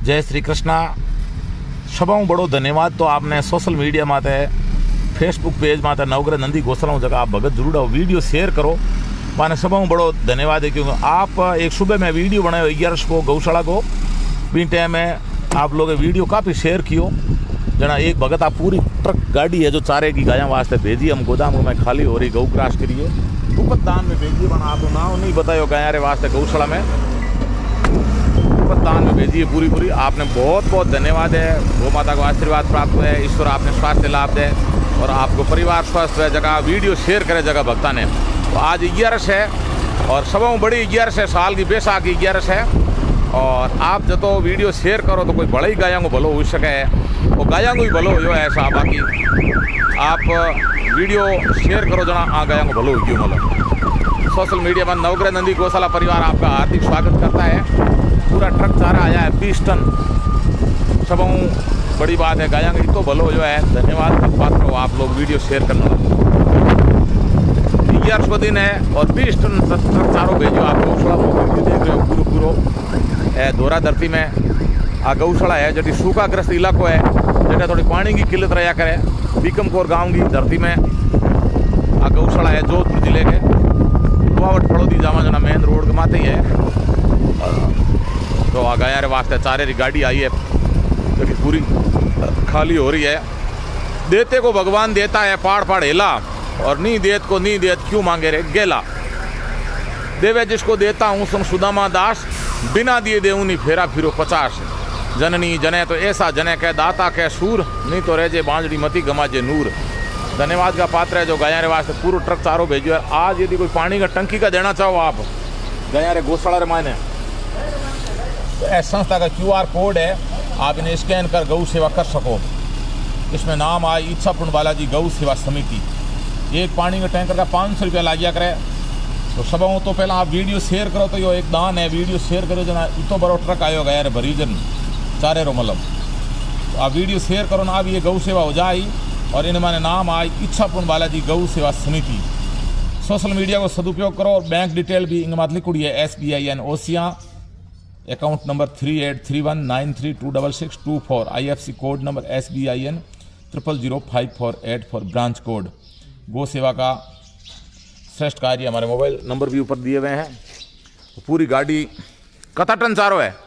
जय श्री कृष्णा। सबों बड़ो धन्यवाद। तो आपने सोशल मीडिया माते फेसबुक पेज माते नवग्रह नंदी गौशाला जगह आप भगत जरूर आओ, वीडियो शेयर करो। माने सबों बड़ो धन्यवाद है क्योंकि आप एक सुबह में वीडियो बनाए 11 को गौशाला को भी टाइम में आप लोग वीडियो काफ़ी शेयर कियो। जना एक भगत आप पूरी ट्रक गाड़ी है जो चारे की गायों वास्ते भेजी, हम गोदाम में खाली हो रही गौ क्रॉस करिए गुपत दान में भेजिए। बना आप नाम नहीं बतायो गाया रे वास्ते गौशाला में गुपत दान में भेजिए पूरी। आपने बहुत बहुत धन्यवाद है। गौ माता को आशीर्वाद प्राप्त हुआ है, ईश्वर आपने स्वास्थ्य लाभ दे और आपको परिवार स्वस्थ है। जगह वीडियो शेयर करे जगह भक्ता ने। तो आज 11 है और सबों बड़ी 11 है, साल की बैसाखी 11 है। और आप जो वीडियो शेयर करो तो कोई बड़ा ही गायों को भलो हो सके है, वो गायों को भी भलो हो ऐसा। बाकी आप वीडियो शेयर करो जना आ गायों को भलो हो क्यों। मतलब सोशल मीडिया में नवग्रह नंदी गौशाला परिवार आपका हार्दिक स्वागत करता है। पूरा ट्रक चारा आया है 20 टन। सबों बड़ी बात है, गायों की तो भलो जो है। धन्यवाद के पात्र हो आप लोग वीडियो शेयर करना। 11 दिन है और 20 टन ट्रक चारों भेजो आप गौशाला देख रहे हो। पूरो है दोरा धरती में आ गौशाला है जी सूखाग्रस्त इलाको है, जगह थोड़ी पानी की किल्लत रहा करे। बीकमकोर गांव की धरती में आ गौशाला है, जोधपुर जिले के दुआवट फड़ोदी जामा जना मेन रोड के माथे ही है। तो आ गया रे वास्ते चारे री गाड़ी आई है जो पूरी खाली हो रही है। देते को भगवान देता है, पाड़ पाड़ हेला, और नहीं देत को नहीं देत क्यों मांगे रे गेला। देवे जिसको देता हूँ सुन सुदामा दास, बिना दिए देऊँ नहीं फेरा फिरो 50। जननी जने तो ऐसा जने कह दाता कह सूर, नहीं तो रह जे बांजड़ी मती गमा जे नूर। धन्यवाद का पात्र है जो गया रे वास्ते पूरा ट्रक चारों भेजो है। आज यदि कोई पानी का टंकी का देना चाहो आप गया रे गौशाला रे मायने, तो इस संस्था का QR कोड है, आप इन्हें स्कैन कर गौ सेवा कर सको। इसमें नाम आए इच्छापूर्ण बालाजी गौ सेवा समिति। एक पानी का टैंकर का 500 रुपया लागिया करे। तो सबों तो पहला आप वीडियो शेयर करो, तो यो एक दान है। वीडियो शेयर करो जना इतो बड़ो ट्रक आयो गया रे भरीजन चारे रो मतलब। तो आप वीडियो शेयर करो ना, अब ये गौ सेवा हो जाए। और इन माने नाम आए इच्छापूर्ण बालाजी गौ सेवा समिति। सोशल मीडिया को सदुपयोग करो और बैंक डिटेल भी इंग मात लिखुड़ी है SBIN Osian, account number 383193266264, IFC code number SBIN 0005484 branch code. गौ सेवा का श्रेष्ठ कार्य हमारे मोबाइल नंबर भी ऊपर दिए हुए हैं। तो पूरी गाड़ी कता टन चारो है?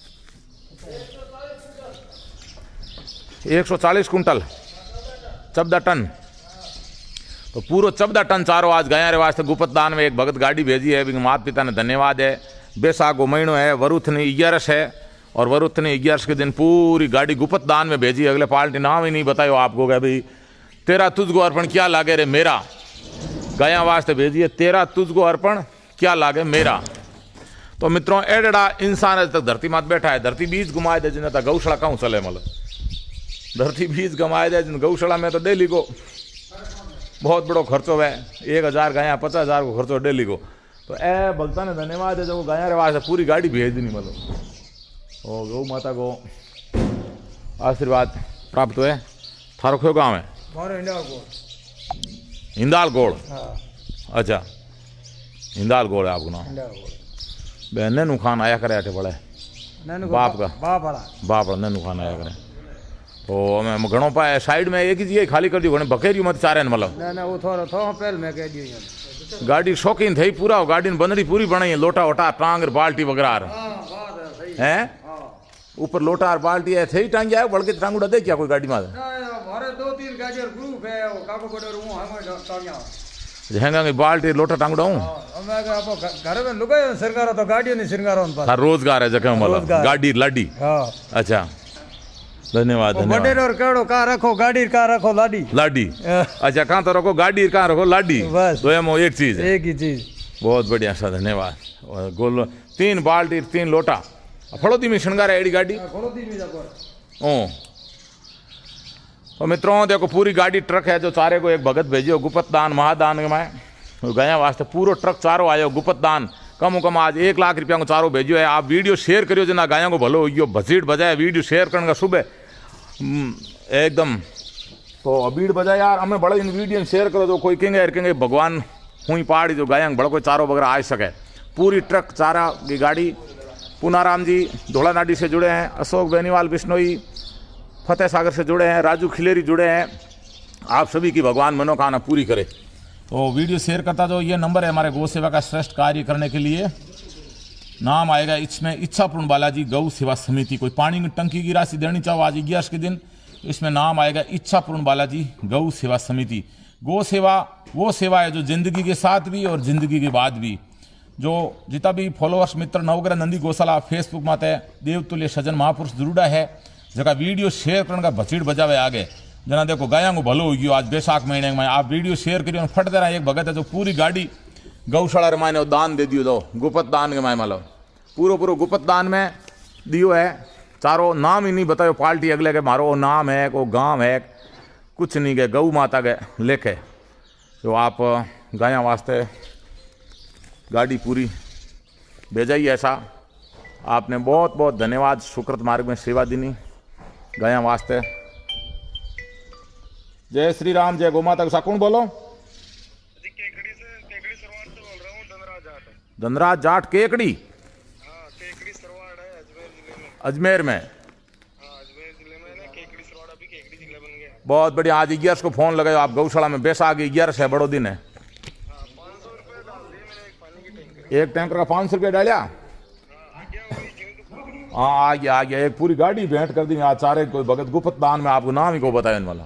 140 कुंटल 14 टन। तो पूरा 14 टन चारो आज गया रे वास्ते गुपत दान में एक भगत गाड़ी भेजी है। माता पिता ने धन्यवाद है। बैसाखो महीनों है, वरुथनी 11 है और वरुथनी 11 के दिन पूरी गाड़ी गुपत दान में भेजी। अगले पार्टी नाम ही नहीं बतायो आपको क्या भाई तेरा तुझको अर्पण क्या लागे रे मेरा। गया वास्ते भेजिए तेरा तुझको अर्पण क्या लागे मेरा। तो मित्रों एडा इंसान आज तक धरती मात बैठा है। धरती बीज घुमाए दे जिन्हें गौशाला कहूँ चले, मतलब धरती बीज घुमाए दे जिन गौशाला में तो डेली को बहुत बड़ो खर्चो है। 1000 गया 50,000 को खर्चो डेली को। तो ए भक्ता ने धन्यवाद है जो गया रे वास्ते पूरी गाड़ी भेज दी। मतलब ओ गौ माता को आशीर्वाद प्राप्त हुए। थारो क्यों गाँव है? हिंदालगोड़। अच्छा हिंदालगोड़ है आपको नाम। नैनू खान आया करे अठे बड़े बाप का बाप नैनू खान आया करे। तो मैं घणो पाए साइड में एक ही चीज खाली कर दियो, घणे बकेरियो मत चारे मतलब वो थोड़ा पहले मैं कह दियो। गाड़ी शौकीन थी पूरा, गाड़ी बंदड़ी पूरी बनाई है। लोटा वोटा टांग बाल्टी वगैरह है ऊपर लोटा और बाल्टी है थे टांगी आया बड़के टांगुड़ा दे क्या कोई गाड़ी में? हमारे 2-3 गाड़ी और ग्रुप है, वो काको बड़े रूम हम टांगिया झेंगा की बाल्टी लोटा टांगुड़ा हूं। मैं आपको घर में लुगाई सिरगारो तो गाड़ी नहीं सिरगारो उन पर रोजगार है जगह मतलब गाड़ी लाडी। हां अच्छा धन्यवाद धन्यवाद। बड़े और केड़ो का रखो गाड़ी का रखो लाडी लाडी। अच्छा कहां तो रखो गाड़ी कहां रखो लाडी, तो एमो एक चीज है, एक ही चीज। बहुत बढ़िया सा धन्यवाद। गोल 3 बाल्टी 3 लोटा फड़ोदी में शृंगार है एडी गाड़ी फड़ोदी में जाको। ओ तो मित्रों देखो पूरी गाड़ी ट्रक है जो चारे को एक भगत भेजियो गुपत दान महादान में गया वास्ते पूरा ट्रक चारो आयो गुपत दान। कम कम आज 1 लाख रुपया को चारो भेजियो है। आप वीडियो शेयर करियो जना गायों को भलो हो भसीट बजाए वीडियो शेयर करने का सुबह एकदम। तो भीड़ बजाए यार हमें बड़े इन वीडियो शेयर करो तो कोई कहेंगे भगवान हुई पहाड़ी जो गायंग बड़ा कोई चारो वगैरह आ सके। पूरी ट्रक चारा की गाड़ी पूनाराम जी धोलानाडी से जुड़े हैं, अशोक बेनीवाल बिश्नोई फतेह सागर से जुड़े हैं, राजू खिलेरी जुड़े हैं। आप सभी की भगवान मनोकामना पूरी करे। तो वीडियो शेयर करता जो ये नंबर है हमारे गौ सेवा का श्रेष्ठ कार्य करने के लिए, नाम आएगा इसमें इच्छापूर्ण बालाजी गौ सेवा समिति। कोई पानी की टंकी की राशि देनी चाहो आज 11 के दिन, इसमें नाम आएगा इच्छापूर्ण बालाजी गौ सेवा समिति। गौ सेवा वो सेवा है जो जिंदगी के साथ भी और जिंदगी के बाद भी। जो जितना भी फॉलोअर्स मित्र नवग्रह नंदी गौशाला फेसबुक माते देवतुल्य सज्जन महापुरुष जरूड़ा है, जगह वीडियो शेयर करने का बचीड़ बजावे आगे। जना देखो गाया को भलो हो गयो आज बैसाख महीने में, आप वीडियो शेयर करियो फट दे रहा। एक भगत है जो पूरी गाड़ी गौशाला रे मायने दान दे दियो, दो गुप्त दान के माय मतलब पूरो गुप्त दान में दियो है। चारों नाम ही नहीं बतायो पार्टी अगले के, मारो नाम है को गांव है कुछ नहीं गए, गौ माता के लेखे जो आप गाया वास्ते गाड़ी पूरी भेजाई। ऐसा आपने बहुत बहुत धन्यवाद। सुकृत मार्ग में सेवा दीनी गाया वास्ते। जय श्री राम, जय गौ माता। कौन बोलो? केकड़ी सरवाड़ से बोल रहा हूँ, धनराज जाट। धनराज जाट केकड़ी? हाँ, केकड़ी सरवाड़ है अजमेर जिले में। अजमेर में? हाँ, अजमेर जिले में ना केकड़ी सरवाड़, अभी केकड़ी जिला बन गया। बहुत बढ़िया। आज 11 को फोन लगाओ आप गौशाला में, बैसाख 11 है, बड़ो दिन है। 500 रुपये डाल दिए मैंने एक पानी की टैंकर। एक टैंकर का 500 रुपया डालिया? हाँ आ गया। एक पूरी गाड़ी भेंट कर दी आज सारे कोई भगत गुप्त दान में। आपको नाम ही को बताया वाला।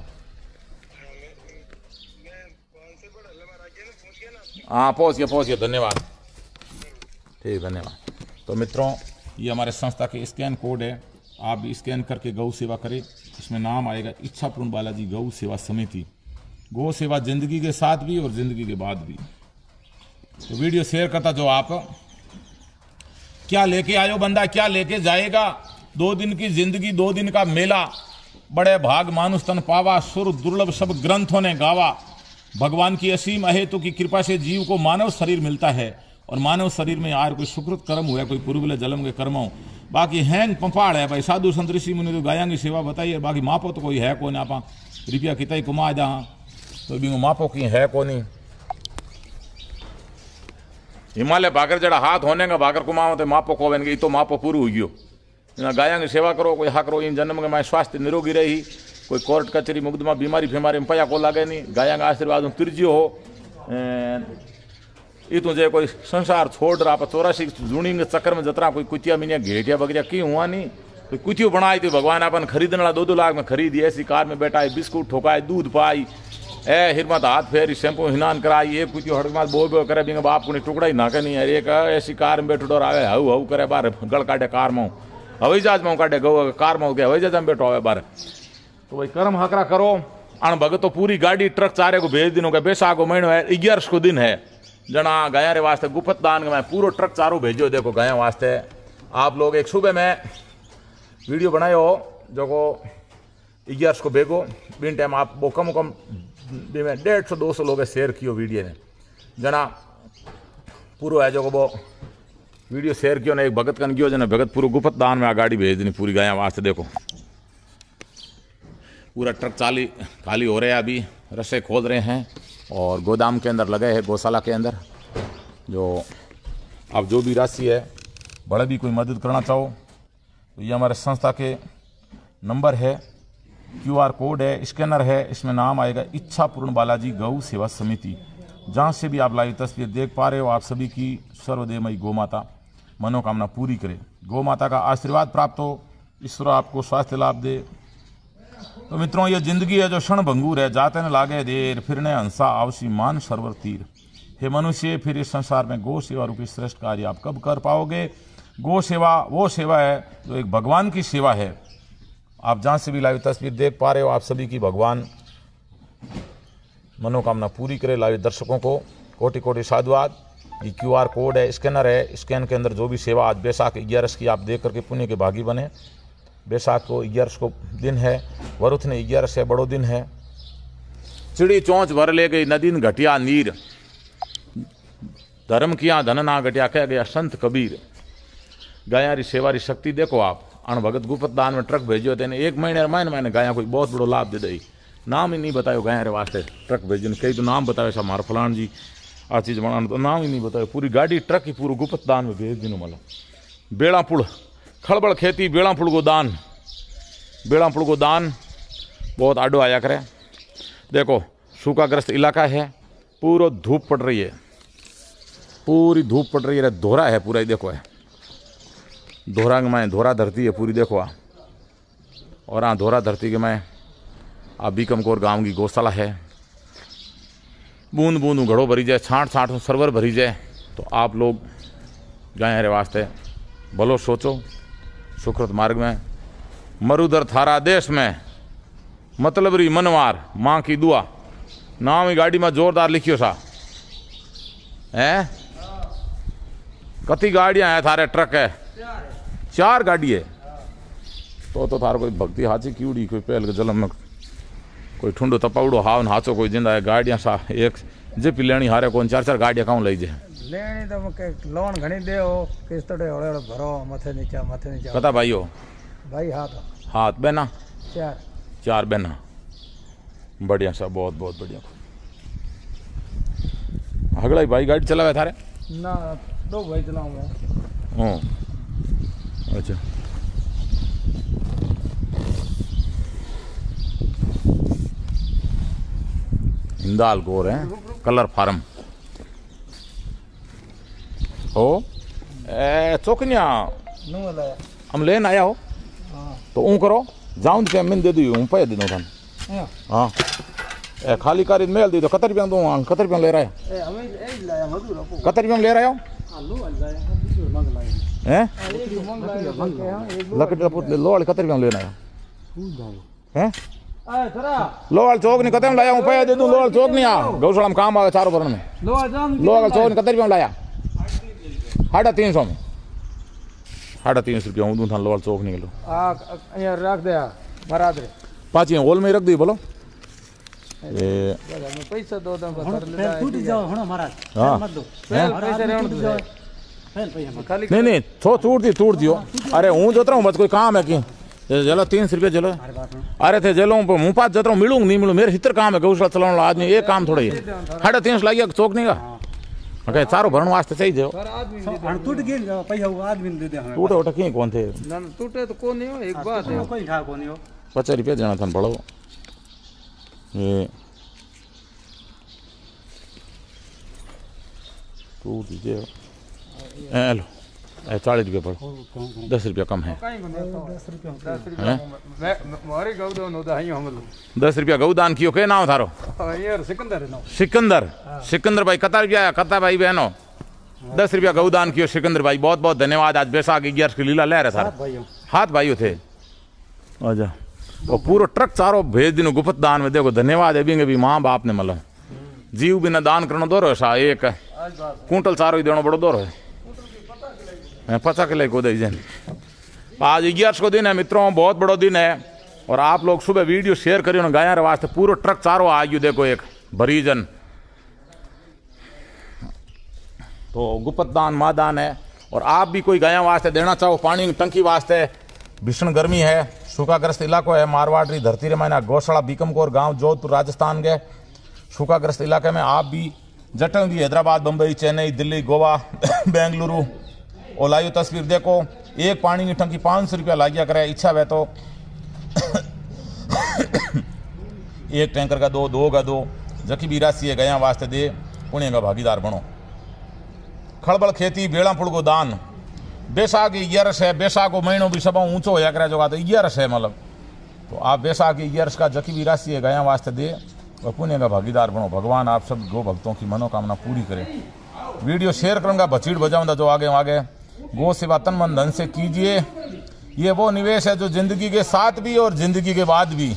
हाँ पहुँच गया। धन्यवाद, ठीक धन्यवाद। तो मित्रों ये हमारे संस्था के स्कैन कोड है, आप भी स्कैन करके गौ सेवा करें। इसमें नाम आएगा इच्छापूर्ण बालाजी गौ सेवा समिति। गौ सेवा जिंदगी के साथ भी और जिंदगी के बाद भी। तो वीडियो शेयर करता जो आप क्या लेके आयो बंदा, क्या लेके जाएगा। 2 दिन की जिंदगी, 2 दिन का मेला, बड़े भाग मानुष तन पावा, सुर दुर्लभ सब ग्रंथों ने गावा। भगवान की असीम अहेतु की कृपा से जीव को मानव शरीर मिलता है, और मानव शरीर में यार कोई सुकृत कर्म हुआ, कोई पूर्वले जन्म के कर्म हो, बाकी हैंग पंपाड़ है भाई। साधु संत ऋषि मुनि तो गाया की सेवा बताइए, बाकी मापो तो कोई है कौन। आप रुपया कितना ही कुमा जहाँ तो भी मापो की है कौन ही। हिमालय भागर जड़ा हाथ होने का भागर कुमाओ तो मापो को बन गई, तो मापो पूरी हो गयो। गाया की सेवा करो, कोई हक रो इन जन्म के मैं स्वास्थ्य निरोगी रही, कोई कोर्ट कचहरी मुकदमा बीमारी फेमारी में पया को लागे नहीं। गाया का आशीर्वाद तिरजियो हो ये तुझे कोई संसार छोड़ रहा। आप 84 जूनी के चक्कर में जतरा कोई कुतिया मीनिया घेटिया बगरिया की हुआ नहीं, कोई कुतियो बनाई थी भगवान अपन खरीदने वाला 2-2 लाख में खरीदी। ऐसी कार में बैठा है, बिस्कुट ठोकाए, दूध पाई, हिरमत हाथ फेरी, शैम्पू हिनान कराई। एक कुतियो हड़कमात बो करे बिंग बाप को टुकड़ा ही नाके नहीं है। एक ऐसी कार में बैठो डर आवे हऊ हऊ करे बार गड़ काटे कार में, हवाई जहाज में काटे गौ कार में गया हवाई जहाज में बैठो आवे बार। तो भाई कर्म हकरा करो। अण भगत तो पूरी गाड़ी ट्रक चारे को भेज दिन हो गया। बैसाख को महीनो है, 11 को दिन है। जना गाया रे वास्ते गुप्त दान में पूरा ट्रक चारों भेजो। देखो गाया वास्ते आप लोग एक सुबह में वीडियो बनाए हो जो को 11 को भेगो बिन टाइम आप वो कम 150-200 लोग शेयर कियो वीडियो ने। जना पूरा है जो को वो वीडियो शेयर कियो ने एक भगत कन गयो, जना भगत पूरा गुप्त दान में आ गाड़ी भेज दी पूरी गाया वास्ते। देखो पूरा ट्रक खाली हो रहे हैं, अभी रस्से खोल रहे हैं और गोदाम के अंदर लगे हैं गौशाला के अंदर। जो आप जो भी राशि है बड़े भी कोई मदद करना चाहो तो ये हमारे संस्था के नंबर है, QR कोड है, स्कैनर है। इसमें नाम आएगा इच्छापूर्ण बालाजी गौ सेवा समिति। जहाँ से भी आप लाइव तस्वीर देख पा रहे हो, आप सभी की सर्वदेवमयी गौ माता मनोकामना पूरी करे, गौ माता का आशीर्वाद प्राप्त हो, ईश्वर आपको स्वास्थ्य लाभ दे। तो मित्रों ये जिंदगी है जो क्षण भंगूर है, जाते न लागे देर, फिर ने हंसा आवसी मान सरवर तीर। हे मनुष्य, फिर इस संसार में गौ सेवा रूपी श्रेष्ठ कार्य आप कब कर पाओगे। गौ सेवा वो सेवा है जो एक भगवान की सेवा है। आप जहाँ से भी लाइव तस्वीर देख पा रहे हो, आप सभी की भगवान मनोकामना पूरी करे। लाइव दर्शकों को कोटि कोटि साधुवाद। ये QR कोड है, स्कैनर है, स्कैन के अंदर जो भी सेवा आज बैसाख 11 की आप देख करके पुण्य के भागी बने। बैसाख को 11 को दिन है, वरुथ ने 11 है, बड़ो दिन है। चिड़ी चौंच भर ले गई नदी घटिया नीर, धर्म किया धन ना घटिया कह गया संत कबीर। गाया री सेवा री शक्ति देखो आप। अण भगत गुप्त दान में ट्रक भेजो तेने 1 महीने मैंने गाया कोई बहुत बड़ो लाभ दे दी। नाम ही नहीं बतायो गाया रे वास्ते ट्रक भेजो, कई तो नाम बतायो ऐसा मार फलान जी आ चीज़ बनाना, तो नाम ही नहीं बतायो। पूरी गाड़ी ट्रक ही पूरा गुप्त दान में भेज दिनों मतलब बेड़ापुड़ खड़बड़ खेती बेड़ापुड़ को दान बहुत आडो आया करे। देखो सूखाग्रस्त इलाका है, पूरा धूप पड़ रही है, पूरी धूप पड़ रही है, धोरा है पूरा ही। देखो है धोरा के मैं धोरा धरती है पूरी, देखो और हाँ धोरा धरती के मैं बीकमकोर गांव की गौशाला है। बूंद बूंद घड़ो भरी जाए, छाँट छाँट सरवर भरी जाए, तो आप लोग गाय रे वास्ते भलो सोचो। सुकृत मार्ग में मरुदर थारा देश में मतलब री मनवार माँ की दुआ नाम ही गाड़ी में जोरदार लिखियो सा है। कति गाड़ियां है थारे, ट्रक है 4 गाड़ी है। तो थारो कोई भक्ति हाची कीड़ी, कोई पहल के जलम में कोई ठुंडो तपावड़ो हाव हाचो कोई जिंदा है। गाड़ियां सा एक जिप लेनी हारे कौन 4 गाड़ियां काउं लई जाए लेनी तो के लोन घणी दे हो किस्त तो हळे हळे भरो मथे नीचे कता भाई हो भाई हाथ बहना 4 बहना बढ़िया सा बहुत बढ़िया। अगला ही भाई गाड़ी चलावे थारे ना 2 भाई चलाऊं मैं। अच्छा हिंदाल गोर है कलर फार्म हो चौकनिया हम लेन आया हो तो ऊँ करो जाऊं क्या मैंने दे दी हूँ पैसे दे दूँ थान। हाँ खाली कार मेल दी तो 70 रुपया दूँ। 70 रुपया ले रहा है, 70 रुपया ले रहा हो हैं लकड़ी लो वाले 70 रुपया लेना है लो वाल चौक नहीं कते में लाया हूँ पैसे दे दूँ। लो वाल चौक नहीं आ गौशाला में काम आ 4 भरण में लो वाल चौक नहीं 70 रुपया लाया 350 में 350 रुपया हूँ दूँ था। लो वाल चौक नहीं लो रख दे महाराज रे पाची होल में रख दी बोलो ये पैसा दो टूट जाओ हणो महाराज हाँ मत दो पैसे रहने दो खाली नहीं टूट दियो। अरे हूँ जोतरा हूँ बस कोई काम है कि चलो 300 रुपया चलो अरे थे चलो मुँह पास जोतरा हूँ मिलूंग नहीं मिलूँ मेरे हितर काम है गौशाला चलाने वाला आदमी एक काम थोड़ा ही 350 लाइए चौक नहीं का चारों भरण वास्ते चाहिए जो टूट गेल पैसा आदमी दे दे हमें टूटे उठे कहीं कौन थे ना टूटे तो कौन नहीं हो एक बात है कोई ठा कोनी हो 50 रुपया देना था बड़ो ये टूट दीजिए लो 40 रुपया पड़ो 10 रुपया कम है 10 रुपया मारे गौ दो नो दाई हम 10 रुपया गौदान कियो के नाम थारो यार सिकंदर नो सिकंदर भाई कता रुपया कता भाई बहनों 10 रुपया गौदान कियो सिकंदर भाई बहुत धन्यवाद। आज बैसाख 11 की लीला ले रहे सारे हाथ भाइयों थे अच्छा वो पूरा ट्रक चारों भेज दिन गुप्त दान में देखो धन्यवाद है भी माँ बाप ने मतलब जीव बिना दान करना दो रो सा एक कुंटल चारों ही देना बड़ो दो रो 50 किलो को दे आज 11 को दिन है मित्रों, बहुत बड़ो दिन है। और आप लोग सुबह वीडियो शेयर करियो ना गाया वास्ते पूरा ट्रक चारों आ गयो देखो एक भरीजन तो गुप्त दान माँ दान है। और आप भी कोई गाया वास्ते देना चाहो पानी की टंकी वास्ते भीषण गर्मी है सूखाग्रस्त इलाको है मारवाड़ी धरती रे मैंने गौशाला बीकमकोर गांव जोधपुर राजस्थान के सूखाग्रस्त इलाके में आप भी जटन भी हैदराबाद बम्बई चेन्नई दिल्ली गोवा बेंगलुरु और लाइयो तस्वीर देखो एक पानी की टंकी 500 रुपया लागिया करे इच्छा है तो एक टैंकर का दो का दो जकी भी राशि है गया वास्ते दे पुण्य का भागीदार बनो। खड़बड़ खेती बेड़ापुड़ को दान बैसाख 11 है बैसाख को महीनों भी सब ऊंचो होया करे जो तो 11 है मतलब तो आप बैसाख 11 का जकी भी राशि है गया वास्ते दे और पुण्य का भागीदार बनो। भगवान आप सब गो भक्तों की मनोकामना पूरी करे। वीडियो शेयर करूंगा बचीड़ बजाऊंगा जो आगे गो सेवा तन मन धन से कीजिए। ये वो निवेश है जो जिंदगी के साथ भी और जिंदगी के बाद भी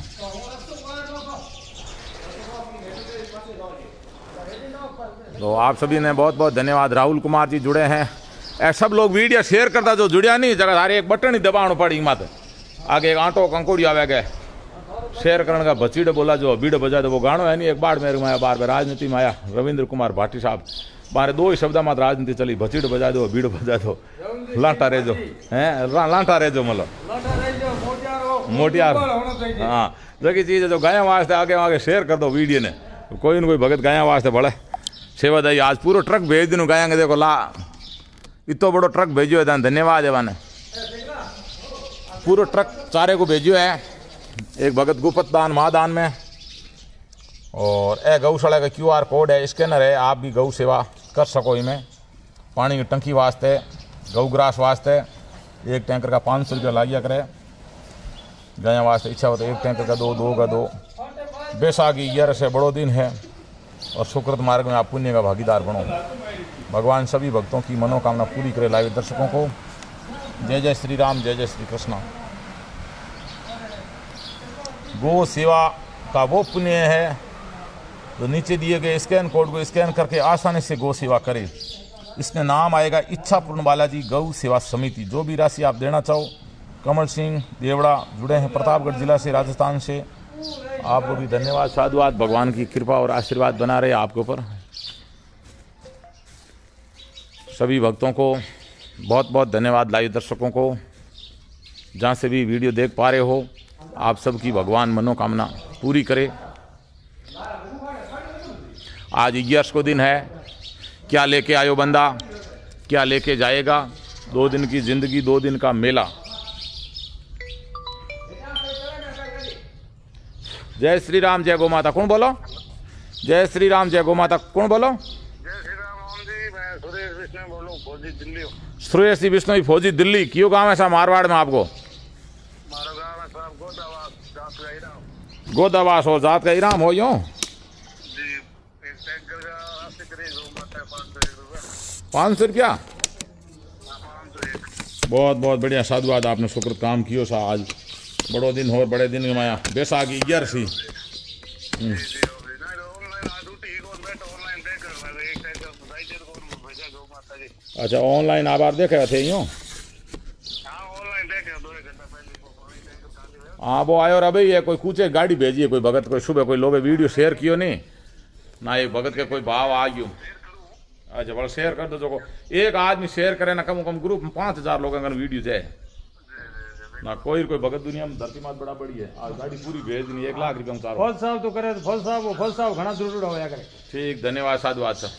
तो आप सभी ने बहुत धन्यवाद। राहुल कुमार जी जुड़े हैं सब लोग वीडियो शेयर करता जो जुड़िया नहीं जगह सारे एक बटन ही दबाना पड़ी मत आगे एक आंटो कंकोड़ी आवे गए शेयर करने का बचीड़ बोला जो बीड़ बजा दो वो गानो है नहीं एक बार मेरे में आया बार बार राजनीति में आया रविंद्र कुमार भाटी साहब मारे 2 ही शब्द मात्र राजनीति चली बचीड़ बजा दो बीड़ बजा दो लांटा रेजो हैं लांटा रेजो मतलब मोटियार हाँ जगी चीज है जो गाया वास्ते आगे शेयर कर दो वीडियो ने कोई न कोई भगत गाया वास्ते बड़े सेवादाई आज पूरा ट्रक भेज दिन गाया देखो ला इतो बड़ो ट्रक भेजो है, धन्यवाद है माने। पूरा ट्रक चारे को भेजो है, एक भगत गुपत दान महादान में। और ए गौशाला का QR कोड है, स्कैनर है, आप भी गौ सेवा कर सको। इनमें पानी की टंकी वास्ते, गौग्रास वास्ते एक टैंकर का 500 रुपया लागिया करे। गाय वास्ते इच्छा हो तो एक टैंकर का दो का दो। बैसाखी 11 से बड़ो दिन है और सुकृत मार्ग में आप पुण्य का भागीदार बनो। भगवान सभी भक्तों की मनोकामना पूरी करे। लाइव दर्शकों को जय जय श्री राम, जय जय श्री कृष्ण। गो सेवा का वो पुण्य है जो नीचे दिए गए स्कैन कोड को स्कैन करके आसानी से गौ सेवा करे। इसमें नाम आएगा इच्छा पूर्ण बालाजी गौ सेवा समिति। जो भी राशि आप देना चाहो, कमल सिंह देवड़ा जुड़े हैं प्रतापगढ़ जिला से, राजस्थान से। आपको भी धन्यवाद, साधुवाद। भगवान की कृपा और आशीर्वाद बना रहे आपके ऊपर। सभी भक्तों को बहुत बहुत धन्यवाद। लाइव दर्शकों को जहाँ से भी वीडियो देख पा रहे हो, आप सबकी भगवान मनोकामना पूरी करे। आज 11 को दिन है। क्या लेके आयो बंदा, क्या लेके जाएगा। 2 दिन की जिंदगी, 2 दिन का मेला। जय श्री राम, जय गौ माता। कौन बोलो? जय श्री राम, जय गौ माता। कौन बोलो? जय श्री राम ओम जी, मैं सुरेश विष्णु बोलूं, फौजी दिल्ली हूँ। सुरेश विष्णु फौजी दिल्ली। क्यों गाँव है सा मारवाड़ में आपको? हमारा गाँव है साहब गोदावास, जात का इनाम। गोदावास हो, जात का इनाम हो। यूँ जी, एक टैंकर का 80 करीब होता है, 501 रुपये। 500 रुपया। 501। बहुत बहुत बढ़िया, साधुवाद। आपने सुकृत काम कियो सा। आज बड़ो दिन हो, बड़े दिन माया बैसाखी 11 सी। अच्छा, ऑनलाइन आभार देखे थे यूँ? हाँ, वो आयो रे भाई। ये कोई कूचे गाड़ी भेजी है, कोई भगत, कोई सुबह कोई लोग वीडियो शेयर कियो नहीं ना, एक भगत के कोई भाव आ गयो। अच्छा, बड़ा शेयर कर दो। जो एक आदमी शेयर करे ना, कम कम ग्रुप में 5000 लोगों का वीडियो जाए ना। कोई भगत दुनिया में धरती मात बड़ा बड़ी है। आज गाड़ी पूरी भेज दी, 1 लाख रुपया में चारों। फल साहब तो करे, फल साहब घना जरूर होया करे। ठीक, धन्यवाद, साधुवाद सर।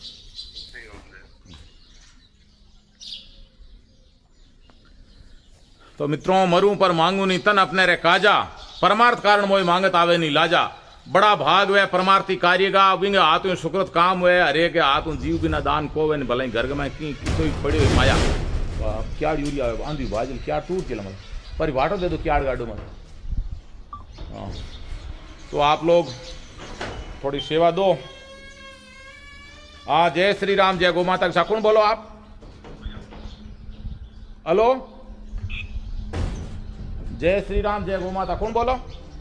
तो मित्रों, मरूं पर मांगू नहीं तन अपने रे काजा, परमार्थ कारण मोई मांगत आवे नहीं लाजा। बड़ा भाग वे परमार्थी कार्यगा, विंग हाथों सुकृत काम हुए, हरे के हाथों जीव बिना दान को वे भले घर में की कोई पड़ी हुई माया। क्या यूरिया आंधी भाजल क्या टूट के लमल पर वाटो दे दो क्या गाड़ो मत। हाँ, तो आप लोग थोड़ी सेवा दो। हाँ, जय श्री राम, जय गौ माता। के कौन बोलो आप? हेलो, जय श्री राम, जय गौ माता। कौन बोलो?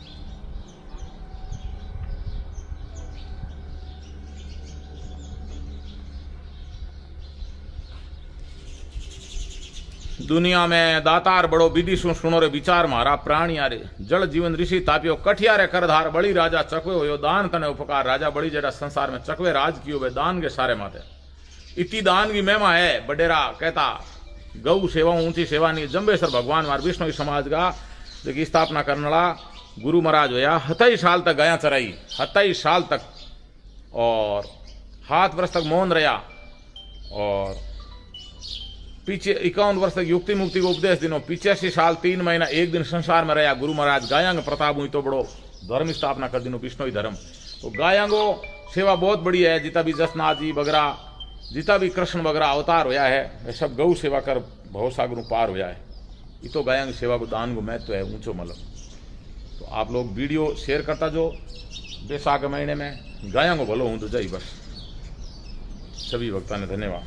दुनिया में दातार बड़ो विधि सुनो रे विचार मारा प्राणी आरे। जल जीवन ऋषि तापियो कठिया रे करधार बड़ी राजा चकवे हो दान तने उपकार। राजा बड़ी जेड़ा संसार में चकवे राज कियो वे दान के सारे माते। इति दान की महिमा है। बडेरा कहता गौ सेवा ऊंची सेवा नहीं। जम्बेश्वर भगवान मार विष्णु समाज का जो स्थापना करने वाला गुरु महाराज होया। 27 साल तक गया चराई, 27 साल तक, और 7 वर्ष तक मौन रहा, और पीछे 51 वर्ष तक युक्ति मुक्ति को उपदेश दिनों। 85 साल 3 महीना 1 दिन संसार में रहा गुरु महाराज। गायांग प्रताप हुई तो बड़ो धर्म स्थापना कर दिनों, विष्णु धर्म। तो गायांगो सेवा बहुत बड़ी है। जितना भी जसनाथ जी बगरा, जितना भी कृष्ण बगरा अवतार होया है, वे सब गौ सेवा कर भवसागर पार होया है। ये तो गायांग सेवा को दान को महत्व है ऊंचो मतलब। तो आप लोग वीडियो शेयर करता जो। बैसाख के महीने में गायांग को भलो हूँ तो जय। बस सभी भक्ता ने धन्यवाद।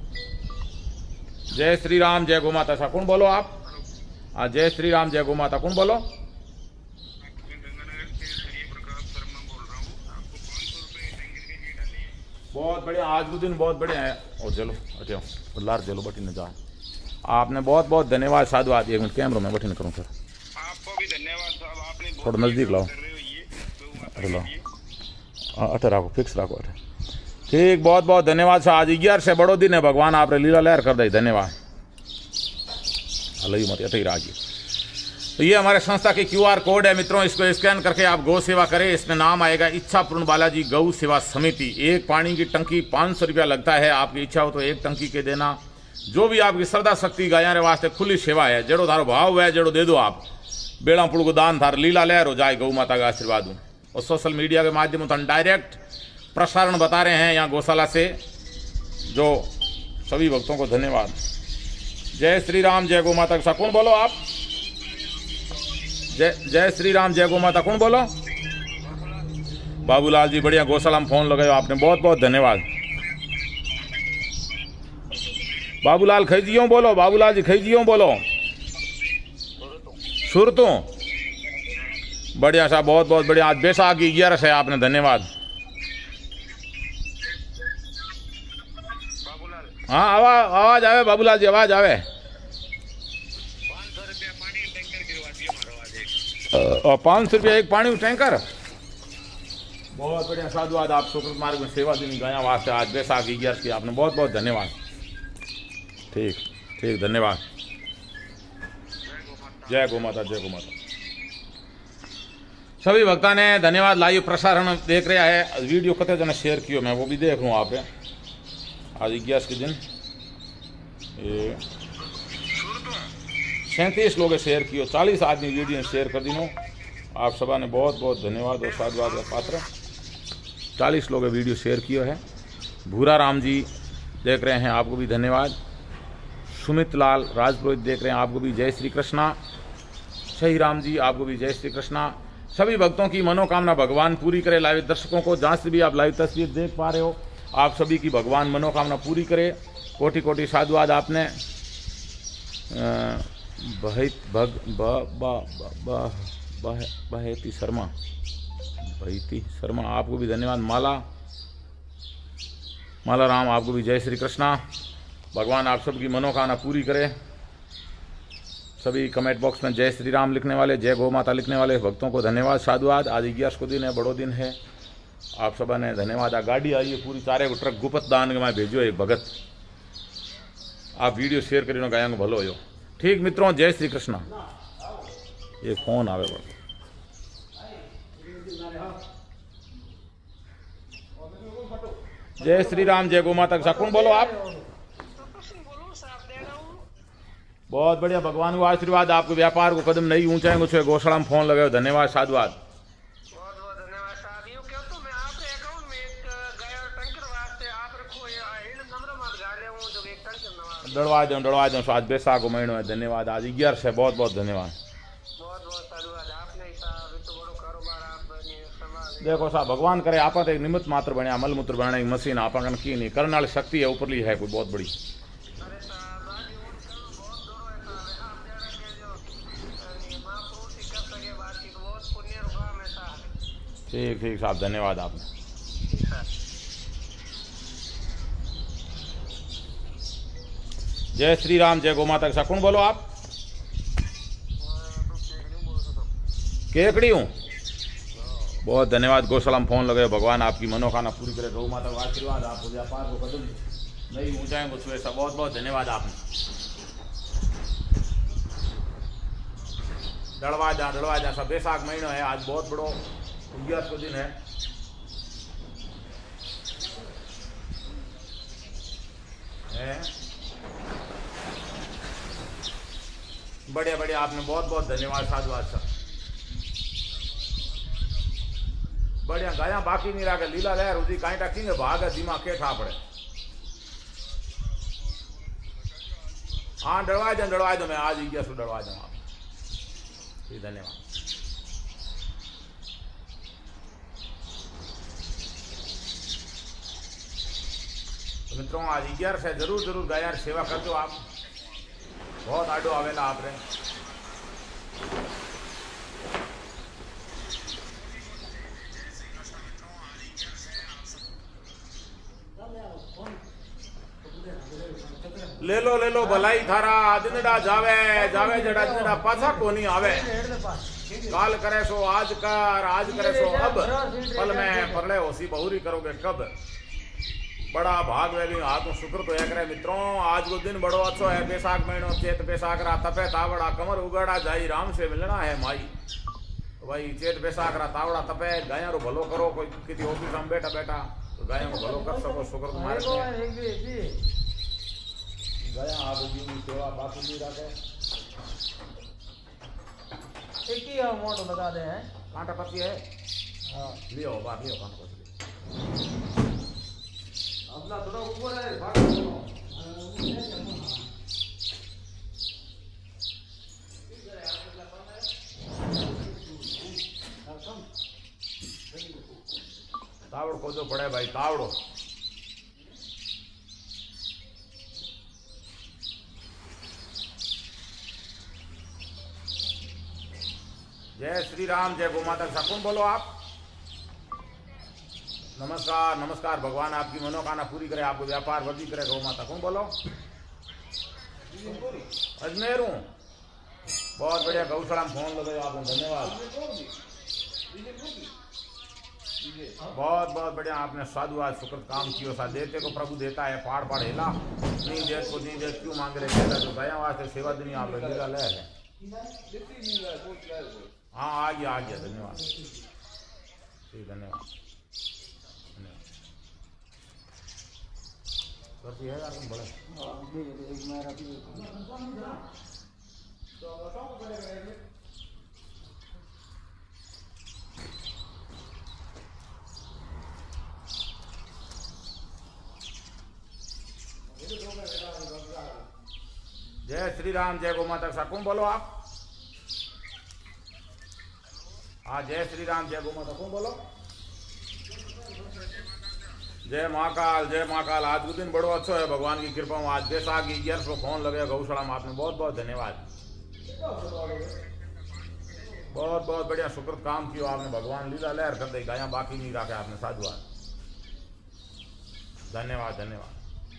जय श्री राम, जय गौ माता। सा कौन बोलो आप? हाँ, जय श्री राम, जय गौ माता। कौन बोलो? बहुत बढ़िया, आज के दिन बहुत बढ़िया है। और चलो अच्छा लार चलो बटी ने जा। आपने बहुत बहुत धन्यवाद, साधुवाद। 1 मिनट कैमरा में बटी ने करूँ सर। आपको भी धन्यवाद साहब, आपने थोड़ा नजदीक लाओ। अठे राखो, फिक्स राखो अठे। ठीक, बहुत बहुत धन्यवाद सर। आज 11 से बड़ो दिन है। भगवान आप लीला लहर कर दे। धन्यवाद। अलग मत अठे ही राखिए। तो ये हमारे संस्था के QR कोड है मित्रों। इसको स्कैन करके आप गौ सेवा करें। इसमें नाम आएगा इच्छा पूर्ण बालाजी गौ सेवा समिति। एक पानी की टंकी 500 रुपया लगता है। आपकी इच्छा हो तो 1 टंकी के देना, जो भी आपकी श्रद्धा शक्ति गाया रे वास्ते खुली सेवा है, जेड़ो थारो भाव है जेड़ो दे दो आप। बेड़ा पुड़ को दान थार लीला लहर हो जाए, गौ माता का आशीर्वाद हूँ। और सोशल मीडिया के माध्यम से डायरेक्ट प्रसारण बता रहे हैं यहाँ गौशाला से, जो सभी भक्तों को धन्यवाद। जय श्री राम, जय गौ माता। का कौन बोलो आप? जय श्री राम, जय गौ माता। कौन बोलो? बाबूलाल जी, बढ़िया गौशाला में फोन लगायो आपने, बहुत बहुत धन्यवाद। बाबूलाल खैजियों बोलो, बाबूलाल जी खैजियों बोलो, सुरतों। बढ़िया साहब, बहुत बहुत बढ़िया। आज बैसाख की 11 है आपने, धन्यवाद। हाँ, आवाज आवे बाबूलाल जी, आवाज आवे। 500 रुपया एक पानी टैंकर। बहुत बढ़िया, साधुवाद। आप सुकृत मार्ग में सेवा देनी गया वास्ते आज बैसाख की 11 की आपने, बहुत बहुत धन्यवाद। ठीक ठीक, धन्यवाद। जय गौ माता, जय गौ माता। सभी भक्ता ने धन्यवाद। लाइव प्रसारण देख रहा है, वीडियो कते जने शेयर कियो, मैं वो भी देख लूँ। आप आज 11 के दिन 37 लोग शेयर कियो, 40 आदमी वीडियो शेयर कर दिनो। आप सबा ने बहुत बहुत धन्यवाद और साधुवाद का पात्र। 40 लोग वीडियो शेयर किया है। भूरा राम जी देख रहे हैं, आपको भी धन्यवाद। सुमित लाल राजपुरोहित देख रहे हैं, आपको भी जय श्री कृष्णा। सही राम जी, आपको भी जय श्री कृष्णा। सभी भक्तों की मनोकामना भगवान पूरी करे। लाइव दर्शकों को, जहाँ से भी आप लाइव तस्वीर देख पा रहे हो, आप सभी की भगवान मनोकामना पूरी करे। कोटि कोटि साधुवाद। आपने बहेती शर्मा, आपको भी धन्यवाद। माला राम, आपको भी जय श्री कृष्णा। भगवान आप सबकी मनोकामना पूरी करे। सभी कमेंट बॉक्स में जय श्री राम लिखने वाले, जय गौ माता लिखने वाले भक्तों को धन्यवाद, साधुवाद। आज 11 को दिन है, बड़ो दिन है। आप सब ने धन्यवाद। आ गाड़ी आई है पूरी, 4 ट्रक गुप्त दान में भेजो एक भगत। आप वीडियो शेयर करो, गाया को भलो हो। ठीक मित्रों, जय श्री कृष्णा। ये फोन आवे बड़ो। जय श्री राम, जय गौ माता। का कौन बोलो आप? बहुत बढ़िया, भगवान को आशीर्वाद। आपके व्यापार को कदम नहीं ऊंचाई कुछ गौशाला में फोन लगाओ, धन्यवाद, साधुवाद। बहुत बहुत धन्यवाद साहब। यूं क्यों तो मैं आपके अकाउंट में एक गया टैंकर वास्ते आप रखो या इन नंबर में गाले हूं जो एक टैंकर नवा डलवा दो। आज बैसाख को महीनों है, धन्यवाद। आज 11 से बहुत बहुत धन्यवाद। बहुत बहुत साधुवाद। आपने साहब तो बड़ो कारोबार आप समाज देखो साहब, भगवान करे आप एक निमित्त मात्र बने, मल मूत्र बनाने की मशीन आप की नहीं करने वाली शक्ति है ऊपरली है कोई बहुत बड़ी। ठीक ठीक साहब, धन्यवाद आपने। जय श्री राम, जय गौ माता। का कौन बोलो आप? केकड़ी हूँ। बहुत धन्यवाद। गौशाला में फोन लगाए, भगवान आपकी मनोकामना पूरी करे। गौ माता का आशीर्वाद। आपको व्यापार को कदम नहीं ऊंचाई को छुए। बहुत बहुत धन्यवाद आपने। दड़वा जा सब। बैसाख महीना है, आज बहुत बड़ो 11 को दिन है। बढ़िया बढ़िया, आपने बहुत बहुत धन्यवाद, साधुवाद सर। बढ़िया, गाया बाकी नहीं रहा। लीला लहर उसी कांटा किंग भाग दिमाग के ठा पड़े। हाँ, डरवा दो। मैं आज 11 डरवा दूँ आप। धन्यवाद। तो मित्रों, आज 11 से जरूर गाया सेवा कर दो आप। बहुत आडो आवेला आप रे। ले लो भलाई थारा। दिनड़ा जावे जड़ा दिनड़ा पाछा कोनी आवे। काल करे सो आज करे सो अब। पल में परले होसी बहुरी करोगे कब। बड़ा भाग वेली हाथ शुक्र तो एक रहे मित्रों। आज को दिन बड़ो अच्छो है। बैसाख महीनो चेत बैसाख रा तपे तावड़ा कमर उगाड़ा जाई राम से मिलना है माई। भाई चेत बैसाख रा तावड़ा तपे गाया रो भलो करो। कोई किसी ऑफिस में बैठा तो गायों को भलो कर सको। शुक्र तुम्हारे गया आप की सेवा बाकी नहीं रखे। एक ही अमाउंट बता दे हैं। कांटा पत्ती है, हाँ लियो बात लियो कांटा पत्ती अपना थोड़ा ऊपर है भाग दो। तावड़ को जो पड़े भाई तावड़ो। जय श्री राम, जय गौ माता। सकून बोलो आप। नमस्कार नमस्कार। भगवान आपकी मनोकामना पूरी करे, आपको व्यापार वृद्धि करे। गौ माता कौन बोलो? अजमेर हूँ। बहुत बढ़िया। गौशाला में फोन लगाओ आपने, धन्यवाद। बहुत बहुत बढ़िया। आपने साधु आज सुकृत काम किया। सा देते को प्रभु देता है, पाड़ पाड़ हिला नहीं देत को नहीं देत क्यों मांग रहे देता तो गया वास्ते सेवा देनी आप लगा ले है। हाँ आ गया धन्यवाद। ठीक धन्यवाद। करती है यार तुम बड़े। जय श्री राम, जय गौ माता। सकून बोलो आप। हाँ जय श्री राम, जय गौ माता। कौन बोलो? जय महाकाल, जय महाकाल। आज का दिन बड़ो अच्छो है, भगवान की कृपा में। आज बैसाख 11 को फोन लगे गौशाला में। आपने बहुत बहुत धन्यवाद। बहुत बहुत बढ़िया सुकृत काम किया आपने। भगवान लीला लहर कर दे, गाया बाकी नहीं रखे आपने। साधुवाद, धन्यवाद धन्यवाद।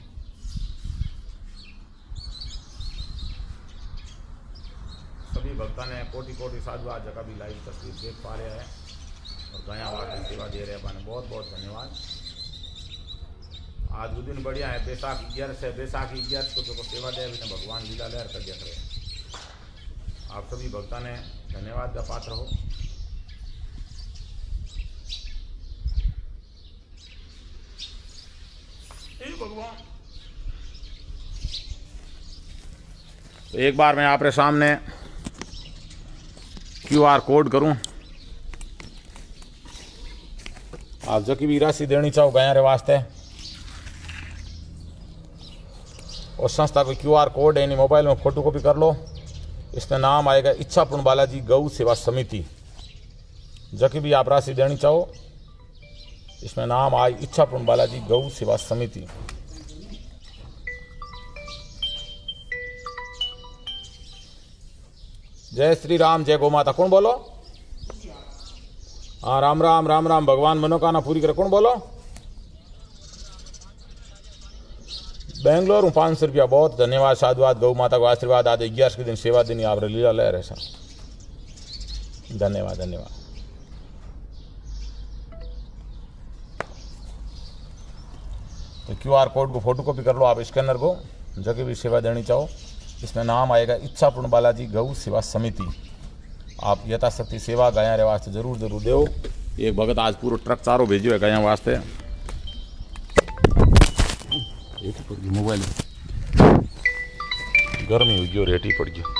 सभी भक्तों ने कोटि कोटि साधु आज जगह भी लाइव तस्वीर देख पा रहे हैं और गया वाकई सेवा दे रहे हैं। अपने बहुत बहुत धन्यवाद। आज वो दिन बढ़िया है। बैसाख 11 से बैसाख 11 को जो सेवा दे अभी भगवान लीला लहर कर देख रहे हैं। आप सभी भक्तों ने धन्यवाद का पात्र हो। भगवान तो एक बार मैं आपके सामने QR कोड करूं। आप जो की भी राशि देनी चाहो गया रे वास्ते और संस्था को QR कोड है मोबाइल में फोटो कॉपी कर लो। इसमें नाम आएगा इच्छापूर्ण बालाजी गौ सेवा समिति। जो की भी आप राशि देनी चाहो इसमें नाम आए इच्छापूर्ण बालाजी गौ सेवा समिति। जय श्री राम, जय गौ माता। कौन बोलो? हाँ राम राम राम राम। भगवान मनोकामना पूरी करे। कौन बोलो? बेंगलोर हूँ। 500 रुपया। बहुत धन्यवाद। साधुवाद। गौ माता को आशीर्वाद। आज 11 के दिन सेवा देनी आप लीला ले रहे। धन्यवाद धन्यवाद। तो QR कोड को फोटो कॉपी कर लो आप स्कैनर को। जगह भी सेवा देनी चाहो इसमें नाम आएगा इच्छापूर्ण बालाजी गौ सेवा समिति। आप यथाशक्ति सेवा गाया रे वास्ते जरूर जरूर दो। एक भगत आज पूरा ट्रक चारो भेजो है गाया वास्ते। मोबाइल गर्मी हो गई, रेटी पड़ गई।